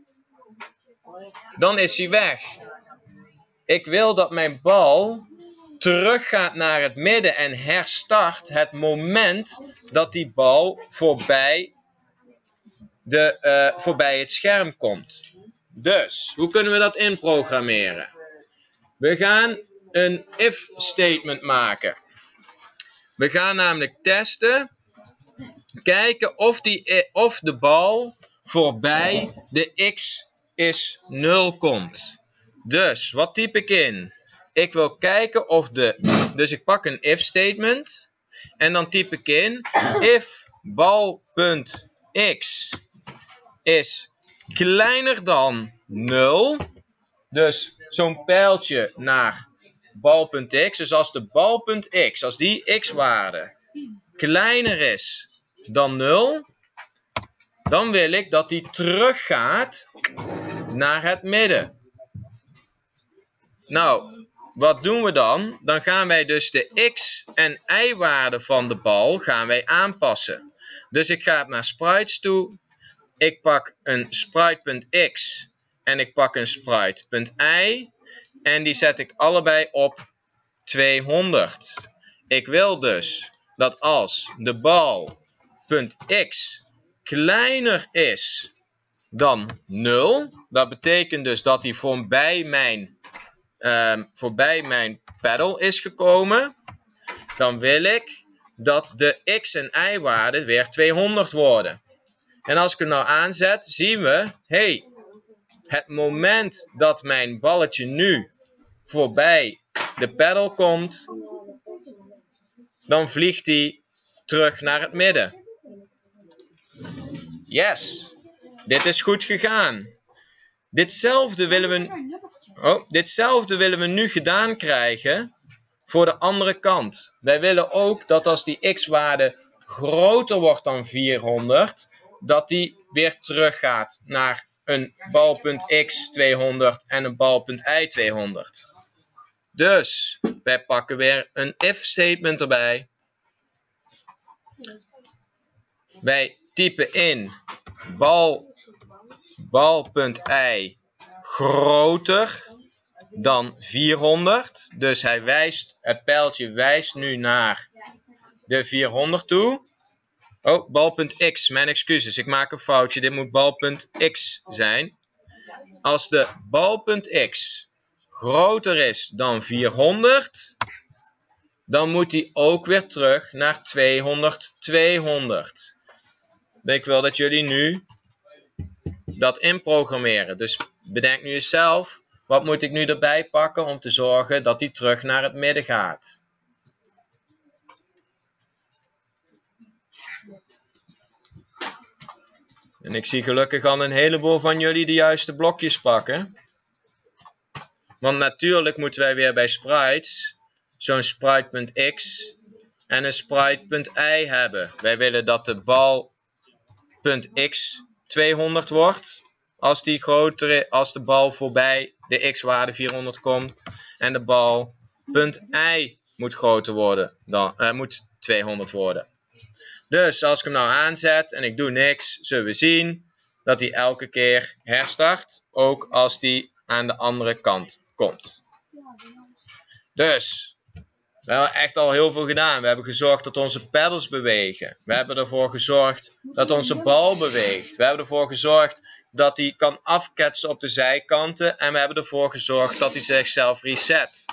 dan is hij weg. Ik wil dat mijn bal teruggaat naar het midden en herstart het moment dat die bal voorbij het scherm komt. Dus, hoe kunnen we dat inprogrammeren? We gaan een if statement maken. We gaan namelijk testen, kijken of de bal voorbij de x is 0 komt. Dus, wat typ ik in? Ik wil kijken of dus ik pak een if statement en dan typ ik in if bal.x is kleiner dan 0. Dus zo'n pijltje naar bal.x. Dus als de bal.x, als die x-waarde kleiner is dan 0, dan wil ik dat die teruggaat naar het midden. Nou, wat doen we dan? Dan gaan wij dus de x en y-waarde van de bal gaan wij aanpassen. Dus ik ga naar sprites toe. Ik pak een sprite.x en ik pak een sprite.y. En die zet ik allebei op 200. Ik wil dus dat als de bal.x kleiner is dan 0. Dat betekent dus dat hij voorbij mijn pedal is gekomen. Dan wil ik dat de x en y waarden weer 200 worden. En als ik hem nou aanzet, zien we, hey, het moment dat mijn balletje nu voorbij de pedal komt, dan vliegt hij terug naar het midden. Yes, dit is goed gegaan. Ditzelfde willen we nu gedaan krijgen voor de andere kant. Wij willen ook dat als die x-waarde groter wordt dan 400, dat die weer teruggaat naar een bal.x 200 en een bal.y 200. Dus wij pakken weer een if statement erbij. Wij typen in bal.y groter dan 400. Dus het pijltje wijst nu naar de 400 toe. Oh, bal.x, mijn excuses, ik maak een foutje. Dit moet bal.x zijn. Als de bal.x groter is dan 400, dan moet die ook weer terug naar 200, 200. Ik wil dat jullie nu dat inprogrammeren. Dus bedenk nu eens zelf, wat moet ik nu erbij pakken om te zorgen dat die terug naar het midden gaat. En ik zie gelukkig al een heleboel van jullie de juiste blokjes pakken. Want natuurlijk moeten wij weer bij sprites zo'n sprite.x en een sprite.y hebben. Wij willen dat de bal.x 200 wordt als de bal voorbij de x-waarde 400 komt. En de bal.y moet groter worden, moet 200 worden. Dus als ik hem nou aanzet en ik doe niks, zullen we zien dat hij elke keer herstart. Ook als die aan de andere kant komt. Dus, we hebben echt al heel veel gedaan. We hebben gezorgd dat onze pedals bewegen. We hebben ervoor gezorgd dat onze bal beweegt. We hebben ervoor gezorgd dat hij kan afketsen op de zijkanten. En we hebben ervoor gezorgd dat hij zichzelf reset.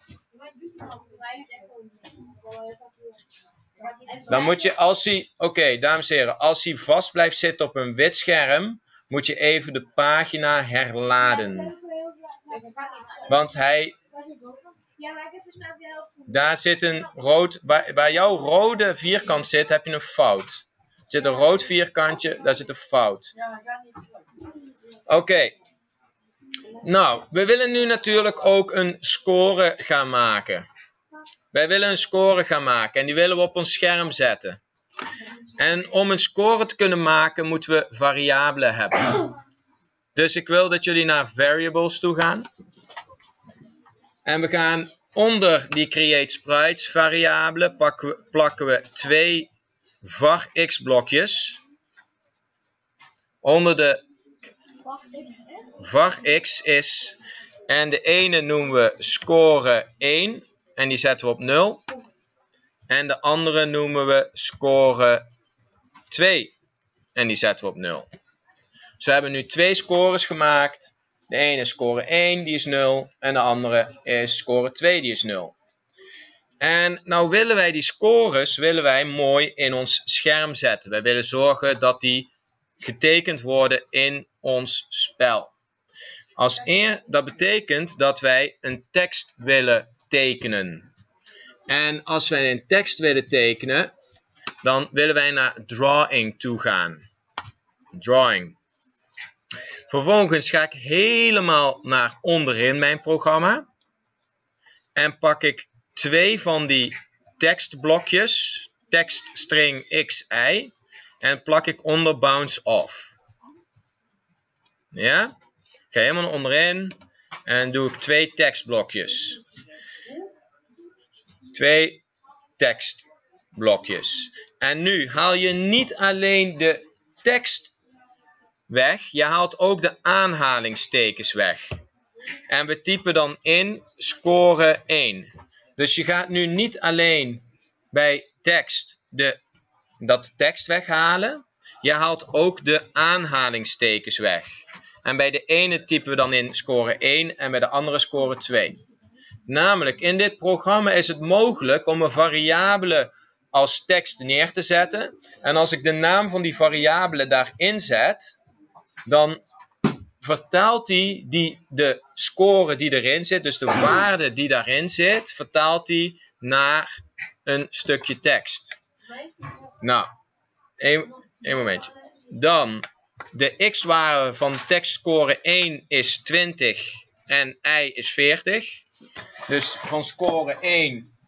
Dan moet je, als hij, oké, dames en heren, als hij vast blijft zitten op een wit scherm, moet je even de pagina herladen. Want hij, daar zit een rood, waar jouw rode vierkant zit, heb je een fout. Er zit een rood vierkantje, daar zit een fout. Oké. Nou, we willen nu natuurlijk ook een score gaan maken. Wij willen een score gaan maken en die willen we op ons scherm zetten. En om een score te kunnen maken moeten we variabelen hebben. Dus ik wil dat jullie naar variables toe gaan. En we gaan onder die create sprites variabelen plakken we 2 var x blokjes. Onder de var x is, en de ene noemen we score 1 en die zetten we op 0. En de andere noemen we score 2 en die zetten we op 0. Dus we hebben nu 2 scores gemaakt. De ene is score 1, die is 0. En de andere is score 2, die is 0. En nou willen wij die scores mooi in ons scherm zetten. Wij willen zorgen dat die getekend worden in ons spel. Dat betekent dat wij een tekst willen tekenen. En als wij een tekst willen tekenen, dan willen wij naar drawing toe gaan. Drawing. Vervolgens ga ik helemaal naar onderin mijn programma. En pak ik 2 van die tekstblokjes, tekststring xi, en plak ik onder bounce off. Ja? Ik ga helemaal naar onderin en doe ik 2 tekstblokjes. 2 tekstblokjes. En nu haal je niet alleen de tekst weg, je haalt ook de aanhalingstekens weg. En we typen dan in score 1. Dus je gaat nu niet alleen bij tekst dat tekst weghalen, je haalt ook de aanhalingstekens weg. En bij de ene typen we dan in score 1 en bij de andere score 2. Namelijk, in dit programma is het mogelijk om een variabele als tekst neer te zetten. En als ik de naam van die variabele daarin zet, dan vertaalt hij de score die erin zit, dus de waarde die daarin zit, vertaalt hij naar een stukje tekst. Nou, één momentje. Dan, de x-waarde van tekstscore 1 is 20 en y is 40. Dus van score 1,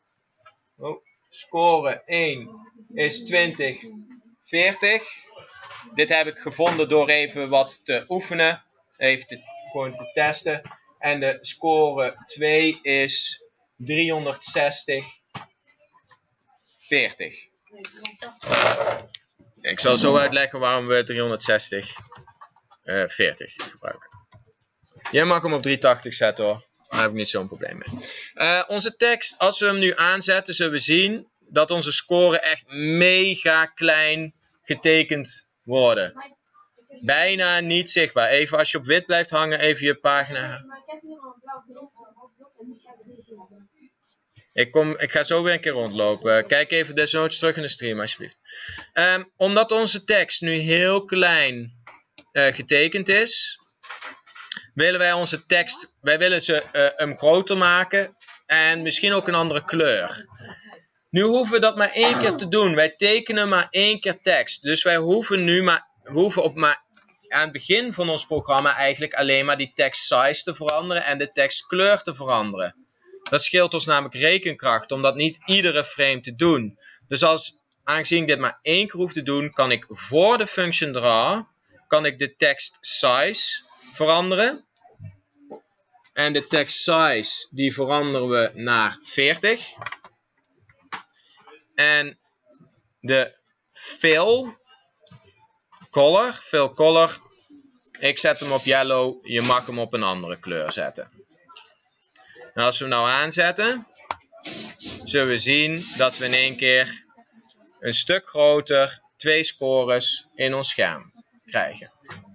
score 1 is 20, 40. Dit heb ik gevonden door even wat te oefenen. Even gewoon te testen. En de score 2 is 360, 40. Ik zal zo uitleggen waarom we 360, 40 gebruiken. Jij mag hem op 380 zetten hoor. Daar heb ik niet zo'n probleem mee. Onze tekst, als we hem nu aanzetten, zullen we zien dat onze score echt mega klein getekend worden. Bijna niet zichtbaar. Even als je op wit blijft hangen, even je pagina. Maar ik heb hier al een blauw blok en die zijn deze hebben. Ik ga zo weer een keer rondlopen. Kijk even desnoods terug in de stream alsjeblieft. Omdat onze tekst nu heel klein getekend is, willen wij onze tekst, hem groter maken en misschien ook een andere kleur. Nu hoeven we dat maar 1 keer te doen. Wij tekenen maar 1 keer tekst. Dus wij hoeven aan het begin van ons programma eigenlijk alleen maar die tekst size te veranderen en de tekstkleur te veranderen. Dat scheelt ons namelijk rekenkracht om dat niet iedere frame te doen. Dus aangezien ik dit maar 1 keer hoef te doen, kan ik voor de function draw de tekst size veranderen. En de tekst size die veranderen we naar 40. En de fill color Ik zet hem op yellow. Je mag hem op een andere kleur zetten. En als we hem nou aanzetten, zullen we zien dat we in één keer een stuk groter 2 scores in ons scherm krijgen.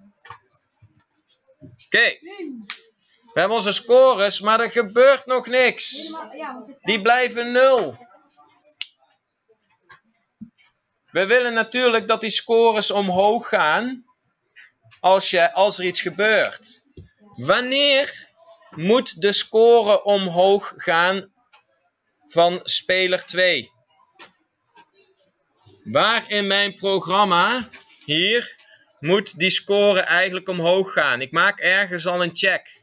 Oké. We hebben onze scores, maar er gebeurt nog niks. Die blijven 0. We willen natuurlijk dat die scores omhoog gaan als er iets gebeurt. Wanneer moet de score omhoog gaan van speler 2? Waar in mijn programma, hier, moet die score eigenlijk omhoog gaan? Ik maak ergens al een check.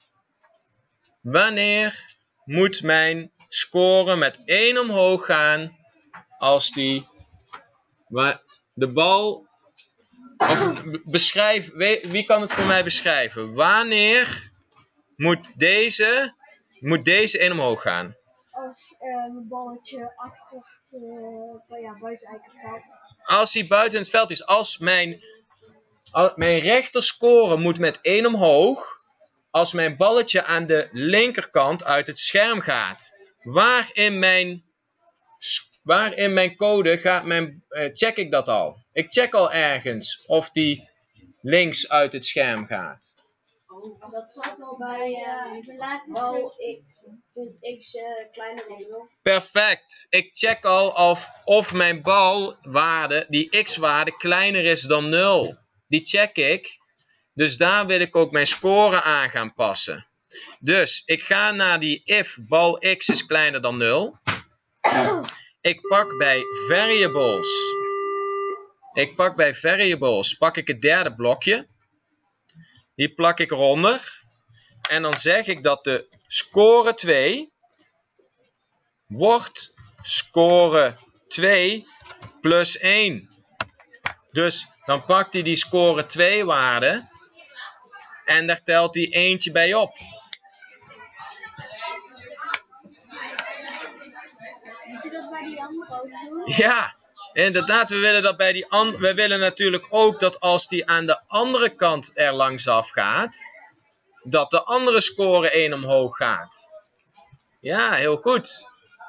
Wanneer moet mijn score met 1 omhoog gaan als de bal... Of beschrijf, wie kan het voor mij beschrijven? Wanneer moet deze 1 omhoog gaan? Als een balletje achter buiten het veld is. Als hij buiten het veld is. Als mijn rechterscore moet met 1 omhoog. Als mijn balletje aan de linkerkant uit het scherm gaat. Waar in mijn code check ik dat al? Ik check al ergens of die links uit het scherm gaat. Dat zat al bij De laatste bal x kleiner dan 0. Perfect. Ik check al of mijn balwaarde, die x-waarde, kleiner is dan 0. Die check ik. Dus daar wil ik ook mijn score aan gaan passen. Dus ik ga naar die if bal x is kleiner dan 0. Ik pak bij variables. Pak ik het derde blokje. Die plak ik eronder. En dan zeg ik dat de score 2 wordt score 2 plus 1. Dus dan pakt hij die score 2 waarde. En daar telt hij eentje bij op. Moet je dat bij die andere ook doen? Ja, inderdaad. We willen natuurlijk ook dat als die aan de andere kant er langsaf gaat, dat de andere score 1 omhoog gaat. Ja, heel goed.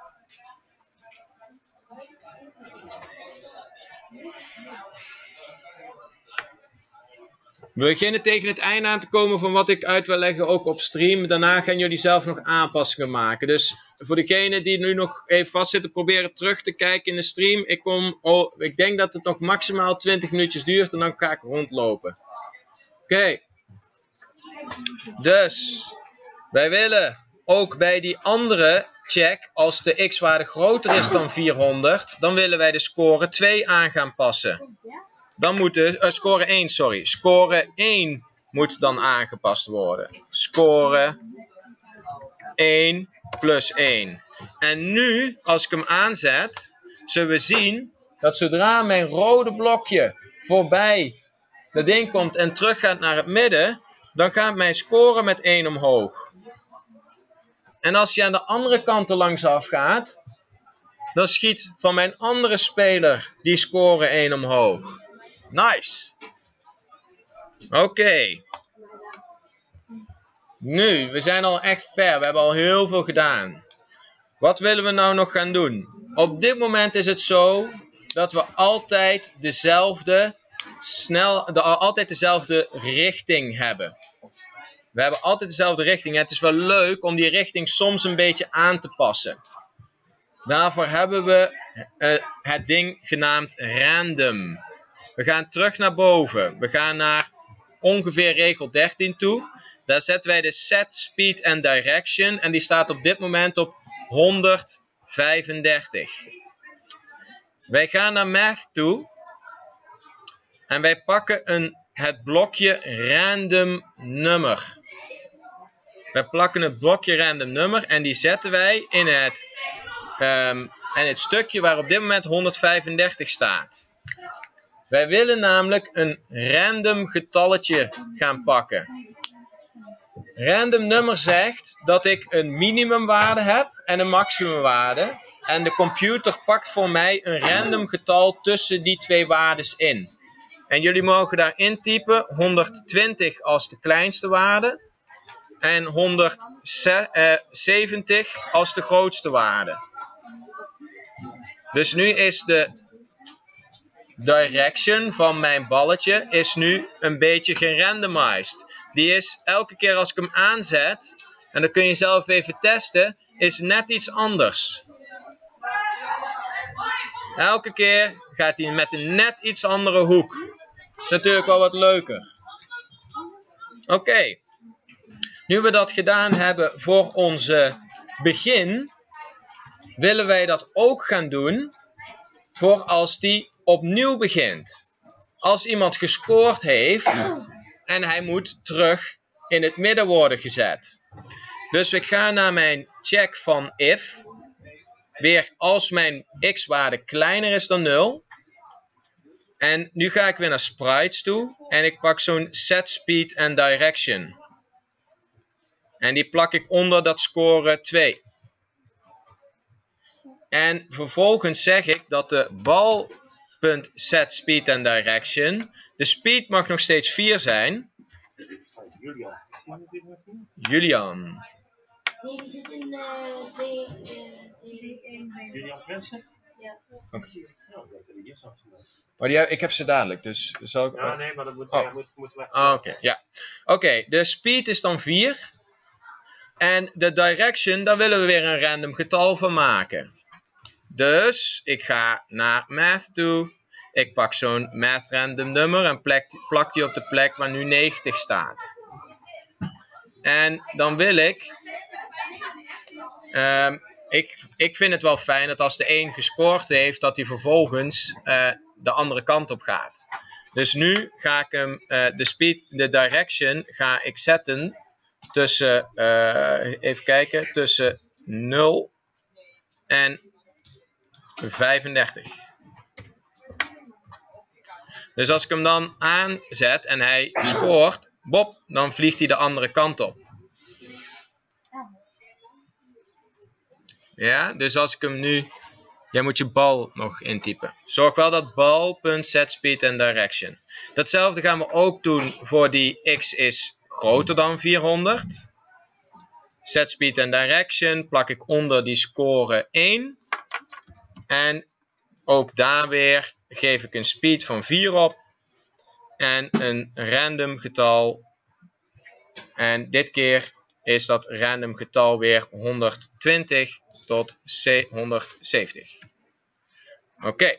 We beginnen tegen het einde aan te komen van wat ik uit wil leggen, ook op stream. Daarna gaan jullie zelf nog aanpassingen maken. Dus voor degenen die nu nog even vastzitten, proberen terug te kijken in de stream. Ik denk dat het nog maximaal 20 minuutjes duurt en dan ga ik rondlopen. Oké. Dus, wij willen ook bij die andere check, als de x-waarde groter is dan 400, dan willen wij de score 2 aan gaan passen. Dan moet de score 1, sorry. Score 1 moet dan aangepast worden. Score 1 plus 1. En nu, als ik hem aanzet, zullen we zien dat zodra mijn rode blokje voorbij dat ding komt en terug gaat naar het midden, dan gaat mijn score met 1 omhoog. En als hij aan de andere kant er langsaf gaat, dan schiet van mijn andere speler die score 1 omhoog. Nice. Oké. Nu, we zijn al echt ver. We hebben al heel veel gedaan. Wat willen we nou nog gaan doen? Op dit moment is het zo dat we altijd dezelfde richting hebben. We hebben altijd dezelfde richting. Het is wel leuk om die richting soms een beetje aan te passen. Daarvoor hebben we het ding genaamd random. We gaan terug naar boven. We gaan naar ongeveer regel 13 toe. Daar zetten wij de set, speed en direction. En die staat op dit moment op 135. Wij gaan naar math toe. En wij pakken het blokje random number. Wij plakken het blokje random number. En die zetten wij in het stukje waar op dit moment 135 staat. Wij willen namelijk een random getalletje gaan pakken. Random nummer zegt dat ik een minimumwaarde heb en een maximumwaarde. En de computer pakt voor mij een random getal tussen die twee waardes in. En jullie mogen daar intypen 120 als de kleinste waarde. En 170 als de grootste waarde. Dus nu is de direction van mijn balletje is nu een beetje gerandomized. Die is elke keer als ik hem aanzet, en dat kun je zelf even testen, is net iets anders. Elke keer gaat hij met een net iets andere hoek. Dat is natuurlijk wel wat leuker. Oké. Nu we dat gedaan hebben voor onze begin, willen wij dat ook gaan doen voor als die opnieuw begint. Als iemand gescoord heeft en hij moet terug in het midden worden gezet. Dus ik ga naar mijn check van if. Weer als mijn x-waarde kleiner is dan 0. En nu ga ik weer naar sprites toe. En ik pak zo'n set speed and direction. En die plak ik onder dat score 2. En vervolgens zeg ik dat de bal.set speed and direction. De speed mag nog steeds 4 zijn. Julian. Nee, die zit in D1. Julian Prinsen? Ja. Maar ik heb ze dadelijk, dus zal ik... Ja, nee, maar dat moeten we... Oké, ja. Oké, de speed is dan 4. En de direction, daar willen we weer een random getal van maken. Dus ik ga naar math toe. Ik pak zo'n math random nummer en plak die op de plek waar nu 90 staat. En dan wil ik... Ik vind het wel fijn dat als de een gescoord heeft, dat hij vervolgens de andere kant op gaat. Dus nu ga ik hem, de direction ga ik zetten tussen, even kijken, tussen 0 en 35. Dus als ik hem dan aanzet en hij scoort, bop, dan vliegt hij de andere kant op. Ja, dus als ik hem nu... Jij moet je bal nog intypen. Zorg wel dat bal.setSpeed and direction. Datzelfde gaan we ook doen voor die x is groter dan 400. SetSpeed and direction plak ik onder die score 1. En ook daar weer geef ik een speed van 4 op. En een random getal. En dit keer is dat random getal weer 120 tot 170. Oké.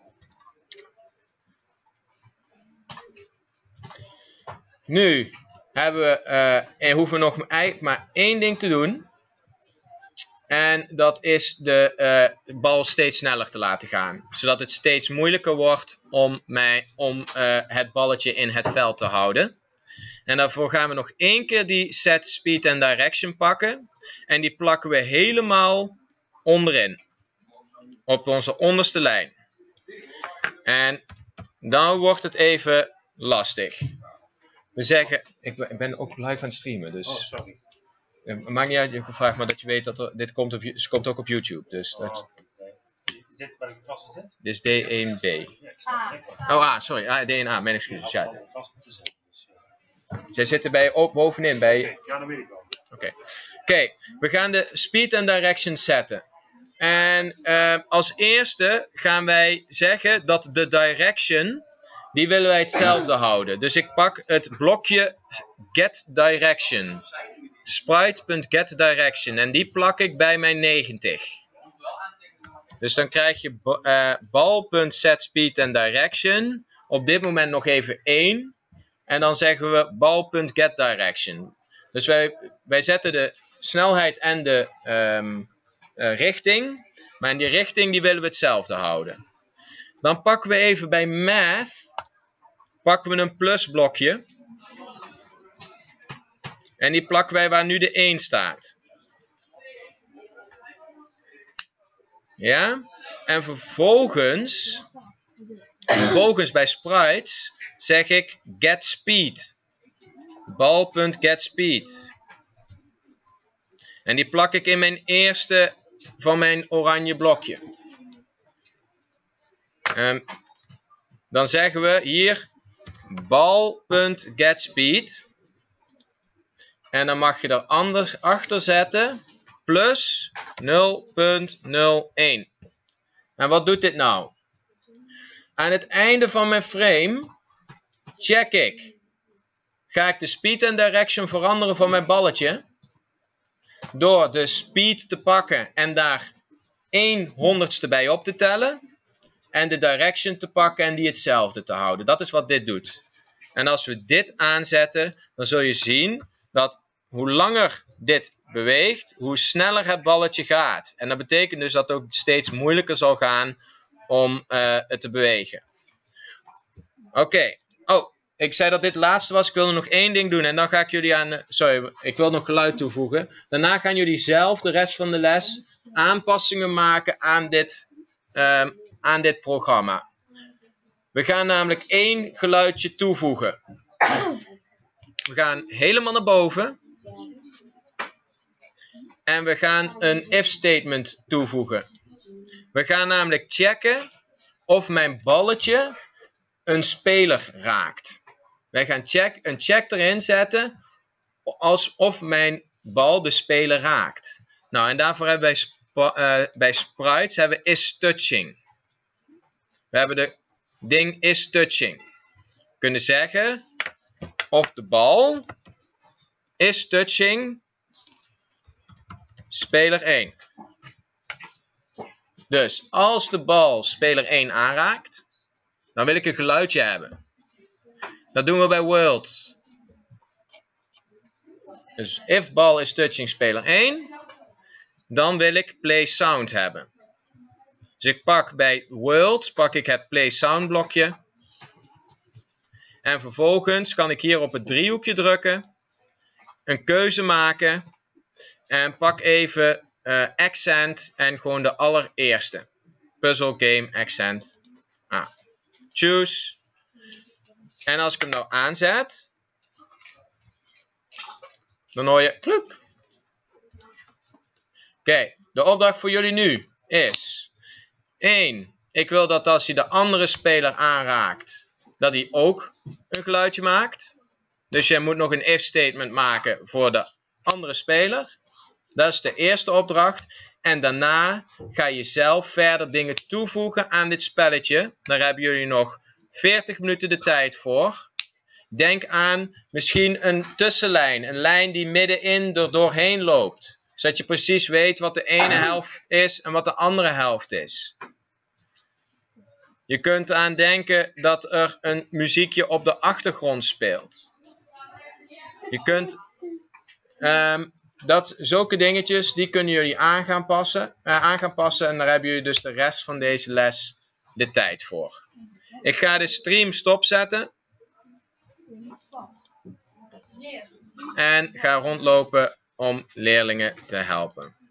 Nu hebben we, hoeven we nog eigenlijk maar één ding te doen. En dat is de bal steeds sneller te laten gaan. Zodat het steeds moeilijker wordt om het balletje in het veld te houden. En daarvoor gaan we nog één keer die set speed and direction pakken. En die plakken we helemaal onderin. Op onze onderste lijn. En dan wordt het even lastig. We zeggen, ik ben ook live aan het streamen. Dus, sorry. Maakt niet uit, je vraagt maar dat je weet dat dit komt ook op YouTube. Dus dat, Zit bij de klasse zit? dit is D1B. Oh, sorry. D1A, mijn excuses. Ja. Zij zitten bovenin. Ja, dat weet ik wel. Oké, we gaan de speed and direction zetten. En als eerste gaan wij zeggen dat de direction, die willen wij hetzelfde houden. Dus ik pak het blokje get direction. Sprite.getDirection. En die plak ik bij mijn 90. Dus dan krijg je bal.setSpeed and direction. Op dit moment nog even 1. En dan zeggen we bal.getDirection. Dus wij zetten de snelheid en de richting. Maar in die richting die willen we hetzelfde houden. Dan pakken we even bij math. Pakken we een plusblokje. En die plakken wij waar nu de 1 staat. Ja? En vervolgens bij sprites zeg ik get speed. Bal.getSpeed. En die plak ik in mijn eerste van mijn oranje blokje. Dan zeggen we hier bal.getSpeed. En dan mag je er anders achter zetten plus 0.01. En wat doet dit nou? Aan het einde van mijn frame check ik. Ga ik de speed en direction veranderen van mijn balletje? Door de speed te pakken en daar 1/100ste bij op te tellen. En de direction te pakken en die hetzelfde te houden. Dat is wat dit doet. En als we dit aanzetten, dan zul je zien dat hoe langer dit beweegt, hoe sneller het balletje gaat. En dat betekent dus dat het ook steeds moeilijker zal gaan om het te bewegen. Oké. Oh, ik zei dat dit het laatste was. Ik wilde nog één ding doen en dan ga ik jullie aan... Sorry, ik wil nog geluid toevoegen. Daarna gaan jullie zelf de rest van de les aanpassingen maken aan dit programma. We gaan namelijk één geluidje toevoegen. We gaan helemaal naar boven. En we gaan een if statement toevoegen. We gaan namelijk checken of mijn balletje een speler raakt. Wij gaan een check erin zetten alsof mijn bal de speler raakt. Nou, en daarvoor hebben wij bij sprites hebben we is touching. We hebben de ding is touching. We kunnen zeggen of de bal is touching speler 1. Dus als de bal speler 1 aanraakt, dan wil ik een geluidje hebben. Dat doen we bij world. Dus if ball is touching speler 1, dan wil ik play sound hebben. Dus ik pak bij world ik het play sound blokje. En vervolgens kan ik hier op het driehoekje drukken. Een keuze maken. En pak even accent en gewoon de allereerste. Puzzle game accent. Choose. En als ik hem nou aanzet, dan hoor je kloep. Oké, de opdracht voor jullie nu is 1. Ik wil dat als hij de andere speler aanraakt, dat hij ook een geluidje maakt. Dus je moet nog een if statement maken voor de andere speler. Dat is de eerste opdracht. En daarna ga je zelf verder dingen toevoegen aan dit spelletje. Daar hebben jullie nog 40 minuten de tijd voor. Denk aan misschien een tussenlijn. Een lijn die middenin er doorheen loopt. Zodat je precies weet wat de ene helft is en wat de andere helft is. Je kunt aan denken dat er een muziekje op de achtergrond speelt. Je kunt... zulke dingetjes, die kunnen jullie aan gaan passen. En daar hebben jullie dus de rest van deze les de tijd voor. Ik ga de stream stopzetten. En ga rondlopen om leerlingen te helpen.